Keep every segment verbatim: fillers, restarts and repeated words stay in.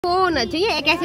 होना चाहिए एक ऐसे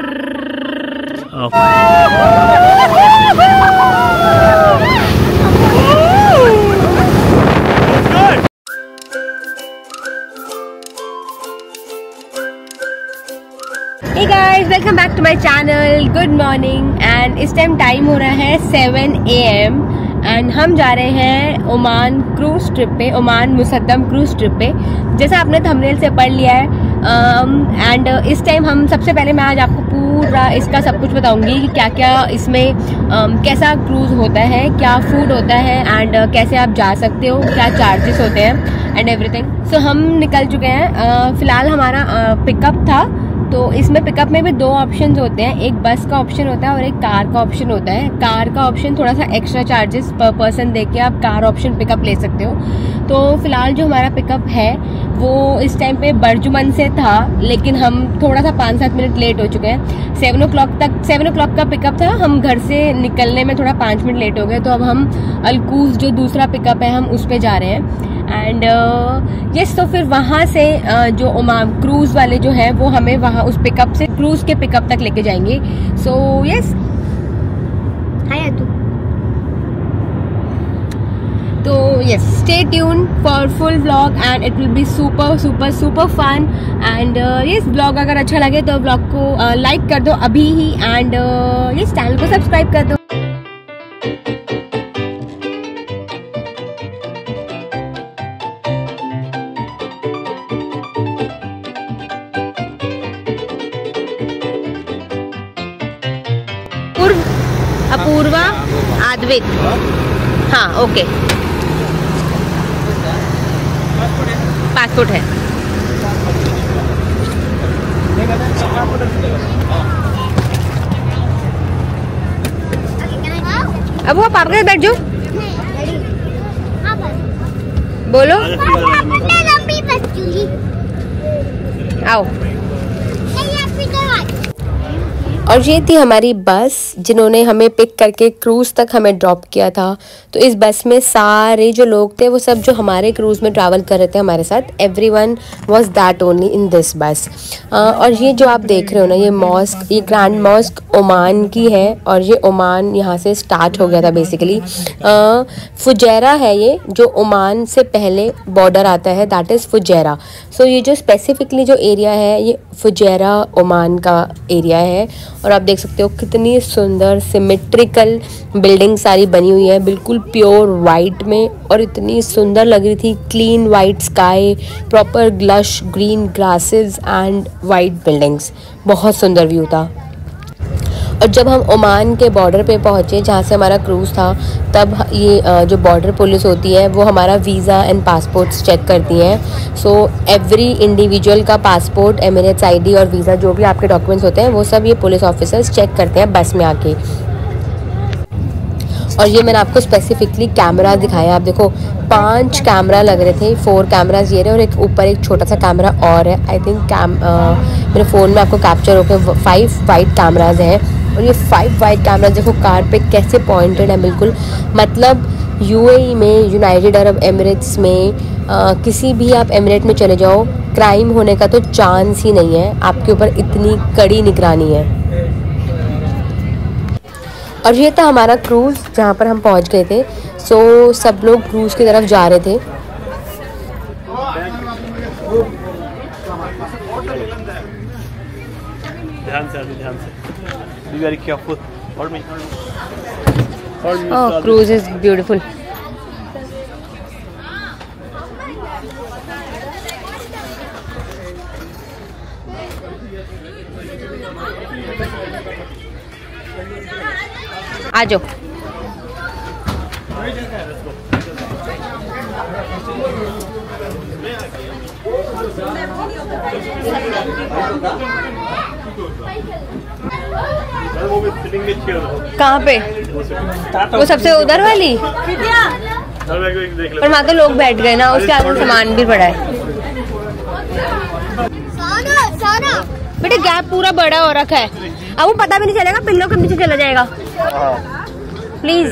Hey guys, welcome back to my channel. Good morning and इस टाइम टाइम हो रहा है सेवन ए एम एंड हम जा रहे हैं ओमान क्रूज ट्रिप पे, ओमान मुसद्दम क्रूज ट्रिप पे। जैसा आपने थंबनेल से पढ़ लिया है एंड um, इस टाइम हम सबसे पहले मैं आज आपको पूरा इसका सब कुछ बताऊंगी कि क्या क्या इसमें um, कैसा क्रूज होता है, क्या फूड होता है एंड uh, कैसे आप जा सकते हो, क्या चार्जेस होते हैं एंड एवरीथिंग। सो हम निकल चुके हैं। uh, फिलहाल हमारा पिकअप uh, था, तो इसमें पिकअप में भी दो ऑप्शंस होते हैं, एक बस का ऑप्शन होता है और एक कार का ऑप्शन होता है। कार का ऑप्शन थोड़ा सा एक्स्ट्रा चार्जेस पर पर्सन देके आप कार ऑप्शन पिकअप ले सकते हो। तो फिलहाल जो हमारा पिकअप है वो इस टाइम पे बर्जुमन से था, लेकिन हम थोड़ा सा पाँच सात मिनट लेट हो चुके हैं। सेवन ओ क्लॉक तक सेवन ओ क्लॉक का पिकअप था, हम घर से निकलने में थोड़ा पाँच मिनट लेट हो गए। तो अब हम अलकूज जो दूसरा पिकअप है हम उस पर जा रहे हैं एंड यस। तो फिर वहाँ से uh, जो ओमान क्रूज वाले जो है वो हमें वहाँ उस पिकअप से क्रूज के पिकअप तक लेके जाएंगे। सो यस, हाय तू। तो yes, stay tune for full vlog and it will be super super super fun and yes. Vlog अगर अच्छा लगे तो व्लॉग को लाइक uh, कर दो अभी ही एंड यस, चैनल को सब्सक्राइब कर दो। अपूर्वा, आद्वित, हाँ ओके, पासपोर्ट है। अब वो पापा के बैठ जाओ, बोलो आओ। और ये थी हमारी बस जिन्होंने हमें पिक करके क्रूज़ तक हमें ड्रॉप किया था। तो इस बस में सारे जो लोग थे वो सब जो हमारे क्रूज़ में ट्रैवल कर रहे थे हमारे साथ, everyone was that only in this bus. और ये जो आप देख रहे हो ना, ये मॉस्क, ये ग्रैंड मॉस्क ओमान की है और ये ओमान यहाँ से स्टार्ट हो गया था बेसिकली। फुजैरा है ये, जो ओमान से पहले बॉर्डर आता है, दैट इज़ फुजैरा। सो ये जो स्पेसिफिकली जो एरिया है ये फुजैरा ओमान का एरिया है। और आप देख सकते हो कितनी सुंदर सिमेट्रिकल बिल्डिंग सारी बनी हुई है, बिल्कुल प्योर वाइट में, और इतनी सुंदर लग रही थी। Clean white sky, proper lush green grasses and white buildings, बहुत सुंदर व्यू था। और जब हम ओमान के बॉर्डर पे पहुँचे जहाँ से हमारा क्रूज़ था, तब ये जो बॉर्डर पुलिस होती है वो हमारा वीज़ा एंड पासपोर्ट्स चेक करती हैं। सो एवरी इंडिविजुअल का पासपोर्ट, एमिरेट्स आईडी और वीज़ा, जो भी आपके डॉक्यूमेंट्स होते हैं वो सब ये पुलिस ऑफिसर्स चेक करते हैं बस में आके। और ये मैंने आपको स्पेसिफिकली कैमरा दिखाया, आप देखो पांच कैमरा लग रहे थे, फोर कैमराज ये रहे और एक ऊपर एक छोटा सा कैमरा और है। आई थिंक कैम मेरे फ़ोन में आपको कैप्चर होकर फाइव वाइट कैमराज हैं। और ये फाइव वाइट कैमराज देखो कार पे कैसे पॉइंटेड है, बिल्कुल मतलब यूएई में, यूनाइटेड अरब एमिरेट्स में, आ, किसी भी आप एमिरेट में चले जाओ, क्राइम होने का तो चांस ही नहीं है, आपके ऊपर इतनी कड़ी निगरानी है। और ये था हमारा क्रूज़ जहाँ पर हम पहुँच गए थे। सो सब लोग क्रूज़ की तरफ जा रहे थे। ध्यान से ध्यान से, be very careful. Hold me. Oh, cruise is beautiful. आ जाओ। कहाँ पे? वो सबसे उधर वाली? पर वहाँ तो लोग बैठ गए ना, उसके आगे सामान भी पड़ा है। बेटे गैप पूरा बड़ा हो रखा है, अब वो पता भी नहीं चलेगा, पिल्लों के नीचे चला जाएगा। प्लीज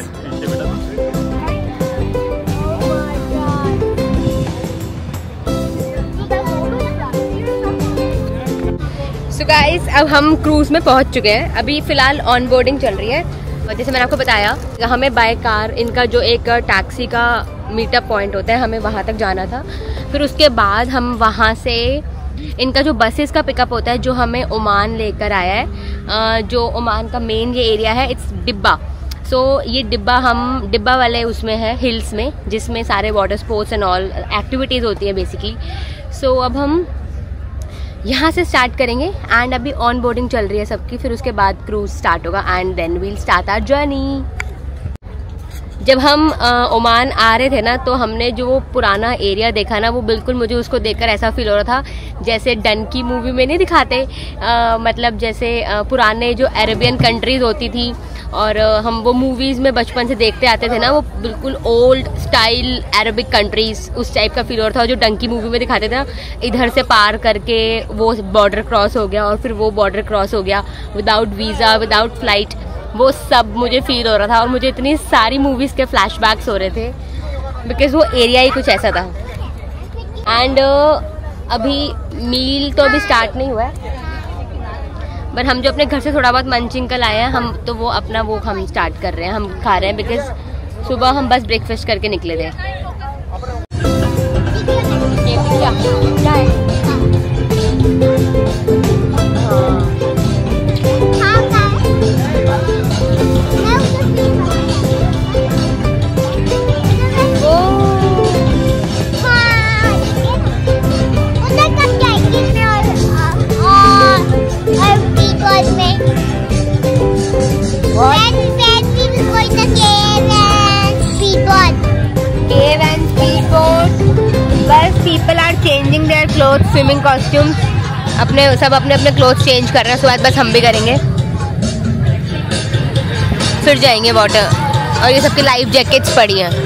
सो गाइस अब हम क्रूज में पहुंच चुके हैं। अभी फिलहाल ऑन बोर्डिंग चल रही है। जैसे मैंने आपको बताया हमें बाय कार इनका जो एक टैक्सी का मीटअप पॉइंट होता है हमें वहाँ तक जाना था। फिर उसके बाद हम वहाँ से इनका जो बसेस का पिकअप होता है जो हमें ओमान लेकर आया है। जो ओमान का मेन ये एरिया है इट्स डिब्बा। सो so, ये डिब्बा हम डिब्बा वाले उसमें है हिल्स में जिसमें सारे water sports and all activities होती है बेसिकली। सो so, अब हम यहाँ से स्टार्ट करेंगे एंड अभी ऑन बोर्डिंग चल रही है सबकी। फिर उसके बाद क्रूज स्टार्ट होगा and then we'll start our journey. जब हम ओमान आ रहे थे ना तो हमने जो पुराना एरिया देखा ना वो बिल्कुल मुझे उसको देखकर ऐसा फील हो रहा था जैसे डन की मूवी में नहीं दिखाते आ, मतलब जैसे आ, पुराने जो अरेबियन कंट्रीज होती थी और आ, हम वो मूवीज़ में बचपन से देखते आते थे ना वो बिल्कुल ओल्ड स्टाइल अरबिक कंट्रीज उस टाइप का फील हो रहा था। जो डंकी मूवी में दिखाते थे ना इधर से पार करके वो बॉर्डर क्रॉस हो गया और फिर वो बॉर्डर क्रॉस हो गया विदाउट वीज़ा विदाउट फ्लाइट, वो सब मुझे फील हो रहा था। और मुझे इतनी सारी मूवीज़ के फ्लैशबैक्स हो रहे थे बिकॉज वो एरिया ही कुछ ऐसा था। एंड uh, अभी मील तो अभी स्टार्ट नहीं हुआ है बट हम जो अपने घर से थोड़ा बहुत मंचिंग का लाए हैं हम तो वो अपना वो हम स्टार्ट कर रहे हैं, हम खा रहे हैं बिकॉज सुबह हम बस ब्रेकफास्ट करके निकले थे। क्या है? People are changing their clothes, swimming costumes. अपने सब अपने अपने क्लोथ चेंज कर रहे हैं। उसके बाद बस हम भी करेंगे फिर जाएंगे वाटर। और ये सबकी लाइफ जैकेट्स पड़ी हैं।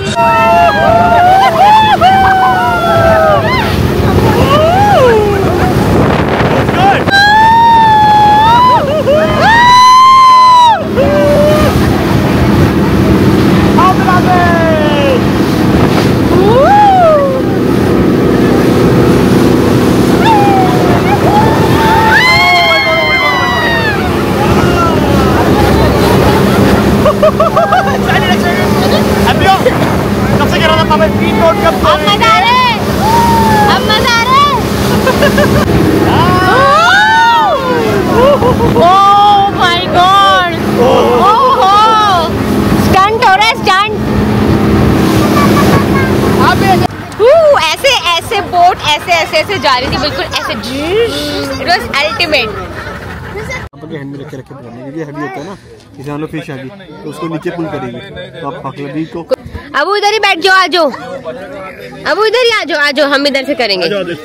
ऐसे ऐसे ऐसे जा रही थी बिल्कुल ऐसे। It was ultimate. हैंड में रख के रखे क्योंकि हैवी होता है ना, जैसे हम लोग फिश हैवी तो उसको नीचे पुल करेंगे तो आप हकलबी को अबू इधर ही बैठ जाओ, आ जाओ अबू इधर ही आ जाओ, आ जाओ हम इधर से करेंगे।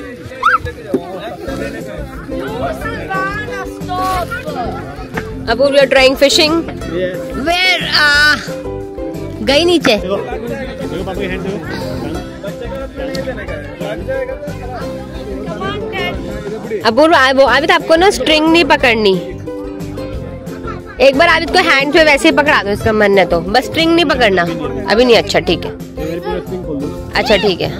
अबू we are trying fishing where गई नीचे। अब वो अभी तो आपको ना स्ट्रिंग नहीं पकड़नी, एक बार आबिद को हैंड पे वैसे ही पकड़ा दो इसका मन है तो, बस स्ट्रिंग नहीं पकड़ना अभी नहीं। अच्छा ठीक है, अच्छा ठीक है।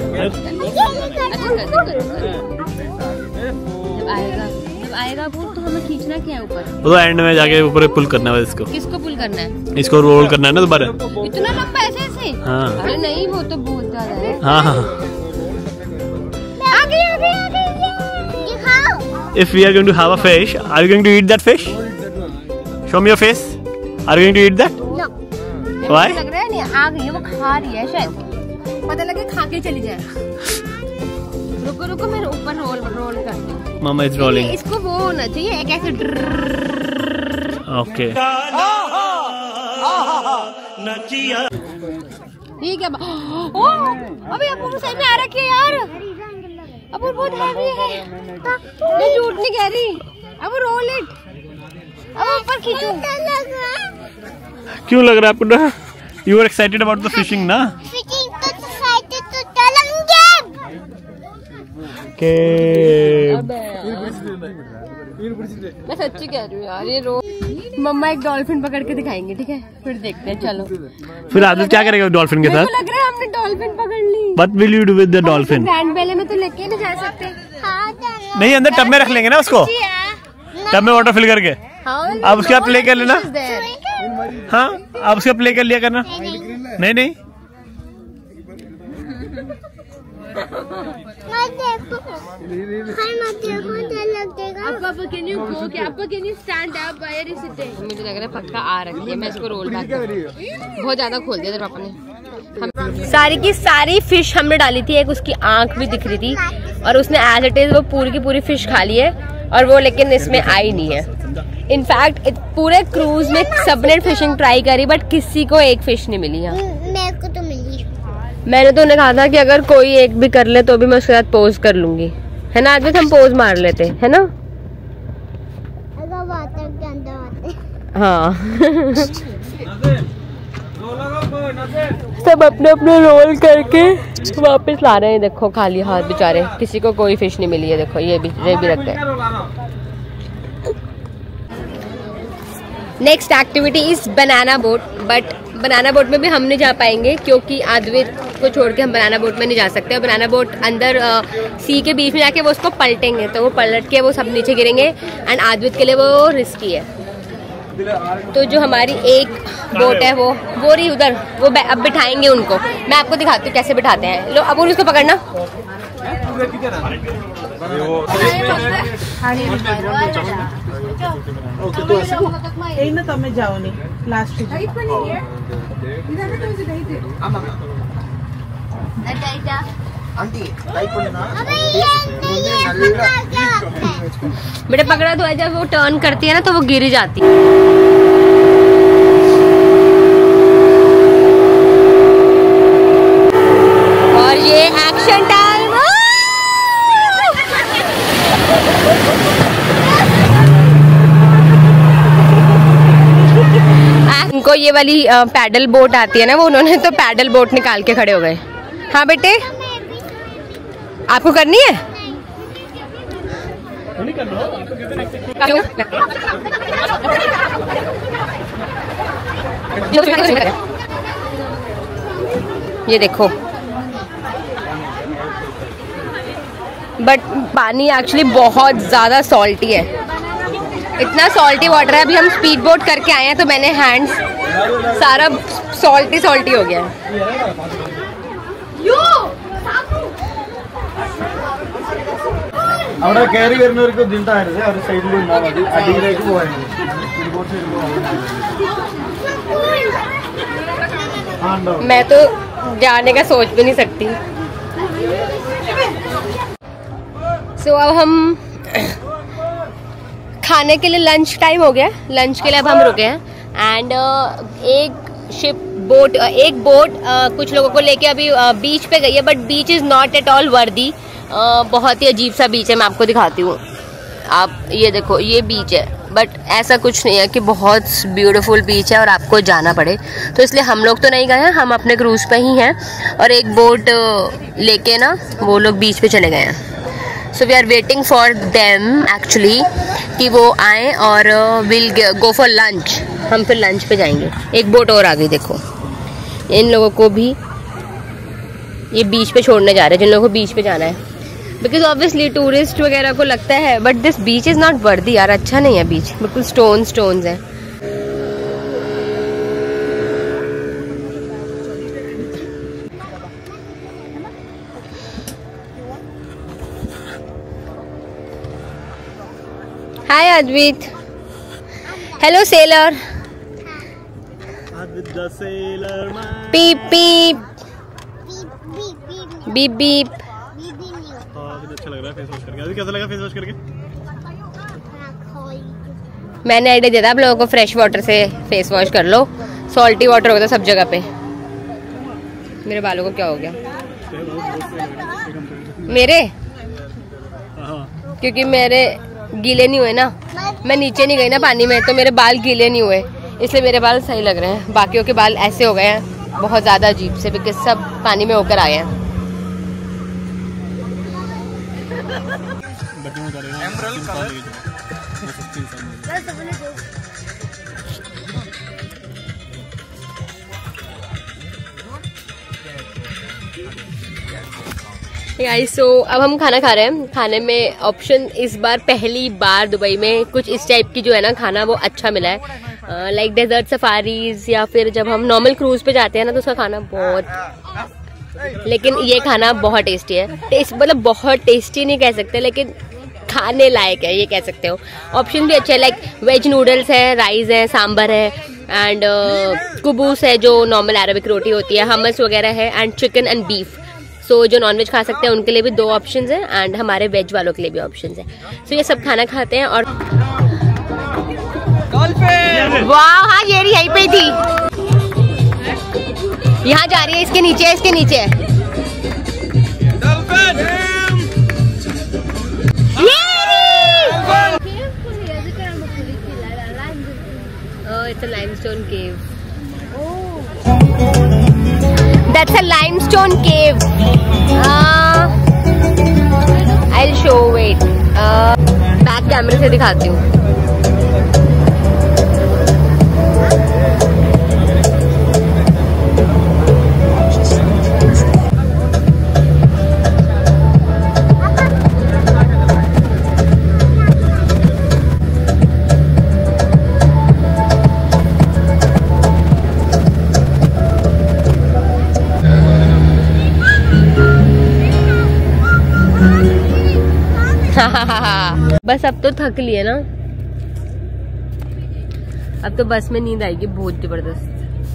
जब आएगा जब आएगा वो तो हमें खींचना क्या है ऊपर, वो तो एंड में जाके ऊपर पुल करना है इसको। किसको पुल करना है? इसको रोल करना है ना दोबारा। इतना लंबा ऐसे ऐसे? हाँ। अरे नहीं वो तो बहुत ज्यादा है। हाँ हाँ। आगे आगे आगे। If we are going to have a fish, are you going to eat that fish? Show me your face. Are you going to eat that? No. Why? लग रहा है नहीं आ गई है, वो खा रही है शायद, पता लगे खा के चली जाए। रुको रुको मैं ऊपर रोल रोल करती हूँ। Mama is rolling. इसको वो होना चाहिए एक ऐसे। Okay. ठीक है। ओ अबे अब वो साइड में आ रखी है यार, अब वो बहुत हैवी है। मैं झूठ नहीं कह रही। अब वो रोल इट, अब ऊपर खींचो। क्यों लग रहा है आपको ना? You were excited about the fishing ना? Fishing तो excited तो चलेंगे। के मैं सच्ची कह रही हूँ यार, ये रोल मम्मा एक डॉल्फिन पकड़ के दिखाएंगे, ठीक है फिर देखते हैं। चलो फिर आदित्य क्या करेगा डॉल्फिन के साथ? लग रहा है हमने डॉल्फिन पकड़ ली। What will you do with the dolphin? ग्रैंड बेले में तो लेके नहीं जा सकते। हाँ नहीं अंदर टब में रख लेंगे ना उसको। टब में वाटर फिल करके आप उसके बाद प्ले कर लेना। हाँ आप उसके प्ले कर लिया करना। नहीं नहीं मुझे लग रहा है पक्का आ रखी है। मैं इसको रोल बैक बहुत ज्यादा खोल दिया पापा ने। हम सारी की सारी फिश हमने डाली थी। एक उसकी आंख भी दिख रही थी और उसने एज इट इज वो पूरी की पूरी फिश खा ली है और वो लेकिन इसमें आई नहीं है। इनफैक्ट पूरे क्रूज में सबने फिशिंग ट्राई करी बट किसी को एक फिश नहीं मिली। मेरे को तो मिली। मैंने तो उन्हें कहा था कि अगर कोई एक भी कर ले तो भी मैं उसके साथ पोज कर लूंगी, है ना? आज भी हम पोज मार लेते है ना? अगर वाटर के अंदर आते। हाँ सब अपने अपने रोल करके वापस ला रहे हैं। देखो खाली हाथ बेचारे, किसी को कोई फिश नहीं मिली है। देखो ये भी ये भी रखते हैं। Next activity is banana boat. But banana boat में भी हम नहीं जा पाएंगे क्योंकि आद्वित को छोड़ के हम बनाना बोट में नहीं जा सकते। बनाना बोट अंदर आ, सी के बीच में जाके वो उसको पलटेंगे तो वो पलट के वो सब नीचे गिरेंगे एंड आद्वित के लिए वो रिस्की है। तो जो हमारी एक बोट है वो वो रही उधर, वो अब बिठाएंगे उनको। मैं आपको दिखाती हूँ कैसे बिठाते हैं। लो अब उसको पकड़ना। बेटा पकड़ा तो है, जब वो टर्न करती है ना तो वो गिर जाती है। और ये एक्शन टाइम। उनको ये वाली पैडल बोट आती है ना, वो उन्होंने तो पैडल बोट निकाल के खड़े हो गए। हाँ बेटे आपको करनी है? ये देखो बट पानी एक्चुअली बहुत ज्यादा सॉल्टी है। इतना सॉल्टी वाटर है। अभी हम स्पीड बोट करके आए हैं तो मैंने हैंड्स सारा सॉल्टी सॉल्टी हो गया है। അവിടെ കയറി വരുന്നവർക്ക് ഇതിണ്ടായിരുന്നു അവർ സൈഡിൽ നിന്നാൽ മതി, അടിയിലേക്ക് പോകാനാണ്. मैं तो जाने का सोच भी नहीं सकती। सो so, अब हम खाने के लिए लंच टाइम हो गया। लंच के लिए अब हम रुके हैं एंड uh, एक शिप बोट uh, एक बोट uh, कुछ लोगों को लेके अभी बीच uh, पे गई है but beach is not at all worthy. बहुत ही अजीब सा बीच है। मैं आपको दिखाती हूँ। आप ये देखो ये बीच है बट ऐसा कुछ नहीं है कि बहुत ब्यूटीफुल बीच है और आपको जाना पड़े। तो इसलिए हम लोग तो नहीं गए हैं, हम अपने क्रूज पे ही हैं और एक बोट लेके ना वो लोग बीच पे चले गए हैं। So we are waiting for them actually कि वो आए और विल गो फॉर लंच। हम फिर लंच पे जाएंगे। एक बोट और आ गई देखो। इन लोगों को भी ये बीच पे छोड़ने जा रहे हैं जिन लोगों को बीच पे जाना है, बिकॉज ऑब्वियसली टूरिस्ट वगैरह को लगता है but this beach is not worthy यार। अच्छा नहीं है बीच, बिल्कुल स्टोन स्टोन्स है। Hi Advit. Hello sailor. Peep peep beep beep. अच्छा लग रहा है फेस वॉश करके। अभी कैसा लगा फेस वॉश करके? मैंने आइडिया दिया था आप लोगों को फ्रेश वाटर से फेस वॉश कर लो। सॉल्टी वाटर होता सब जगह पे। मेरे बालों को क्या हो गया? मेरे क्योंकि मेरे गीले नहीं हुए ना, मैं नीचे नहीं गई ना पानी में तो मेरे बाल गीले नहीं हुए, इसलिए मेरे बाल सही लग रहे हैं। बाकियों के बाल ऐसे हो गए हैं बहुत ज़्यादा अजीब से, बिकॉज सब पानी में होकर आए हैं। गाइस सो अब हम खाना खा रहे हैं। खाने में ऑप्शन इस बार पहली बार दुबई में कुछ इस टाइप की जो है ना खाना वो अच्छा मिला है, लाइक डेजर्ट सफारीज या फिर जब हम नॉर्मल क्रूज पे जाते हैं ना तो उसका खाना बहुत, लेकिन ये खाना बहुत टेस्टी है। टेस्ट मतलब बहुत टेस्टी नहीं कह सकते लेकिन खाने लायक है ये कह सकते हो। ऑप्शन भी अच्छे हैं, लाइक वेज नूडल्स है, राइस है, सांबर है एंड कुबूस है जो नॉर्मल अरबिक रोटी होती है, हमस वगैरह है and chicken and beef. So so, जो नॉनवेज खा सकते हैं उनके लिए भी दो ऑप्शंस हैं एंड हमारे वेज वालों के लिए भी ऑप्शंस हैं। सो so, ये सब खाना खाते हैं और वाह हाँ ये यहीं पे थी, यहाँ जा रही है, इसके नीचे है, इसके नीचे है। Oh, it's a limestone cave. That's a limestone cave. Uh, I'll show it. Uh, back कैमरे से दिखाती हूँ। बस अब तो थक लिए ना, अब तो बस में नींद आएगी बहुत जबरदस्त।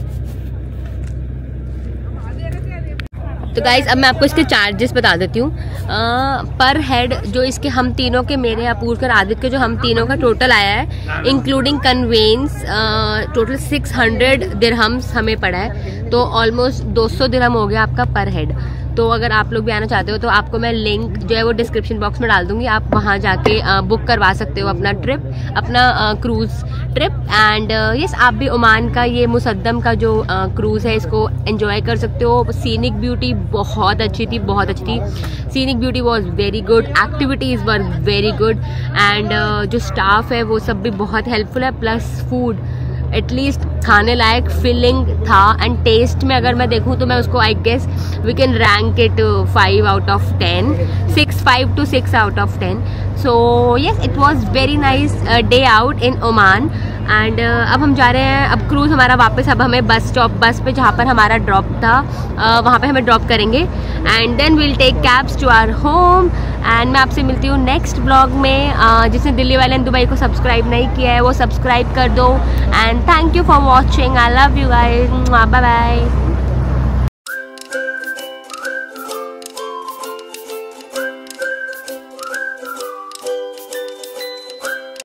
तो गाइज अब मैं आपको इसके चार्जेस बता देती हूँ। पर हेड जो इसके हम तीनों के, मेरे अपूर्व और आदित्य के जो हम तीनों का टोटल आया है including conveyance, total six hundred dirhams हमें पड़ा है। तो ऑलमोस्ट दो सौ दिरहम हो गया आपका पर हेड। तो अगर आप लोग भी आना चाहते हो तो आपको मैं लिंक जो है वो डिस्क्रिप्शन बॉक्स में डाल दूंगी, आप वहाँ जाके बुक करवा सकते हो अपना ट्रिप, अपना क्रूज़ ट्रिप। एंड यस आप भी ओमान का ये मुसद्दम का जो क्रूज़ है इसको एंजॉय कर सकते हो। सीनिक ब्यूटी बहुत अच्छी थी, बहुत अच्छी थी। Scenic beauty was very good, activities were very good and जो स्टाफ है वो सब भी बहुत हेल्पफुल है। प्लस फूड एटलीस्ट खाने लायक फिलिंग था एंड टेस्ट में अगर मैं देखूँ तो मैं उसको I guess we can rank it five out of ten, six five two six out of ten. So yes it was very nice day out in Oman. And अब हम जा रहे हैं, अब क्रूज़ हमारा वापस, अब हमें बस स्टॉप, बस पे जहाँ पर हमारा ड्रॉप था uh, वहाँ पे हमें ड्रॉप करेंगे and then we'll take cabs to our home. And मैं आपसे मिलती हूँ नेक्स्ट ब्लॉग में। uh, जिसने दिल्ली वाले दुबई को सब्सक्राइब नहीं किया है वो सब्सक्राइब कर दो and thank you for watching. I love you guys, bye bye.